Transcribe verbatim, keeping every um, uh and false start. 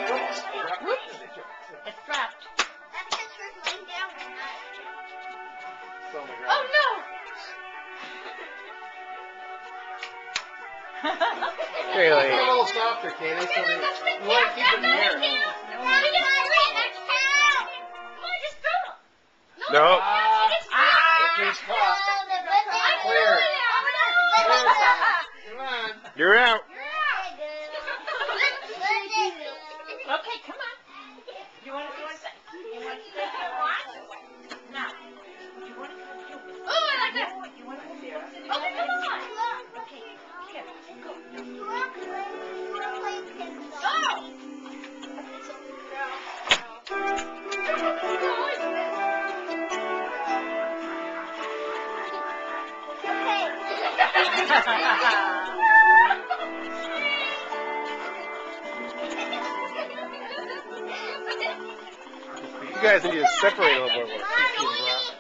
It's dropped. That's just for laying down and not. Oh no! Really? Get a little softer, Katie. So they, you want to keep it in the air. No. It's caught. Clear. Come on. You're out. Okay, come on. You want to do it? You want to do it? Now, you want to do it? Oh, I like that. You want to do it? Okay, come on. Okay, here, go. You guys need to separate a little bit.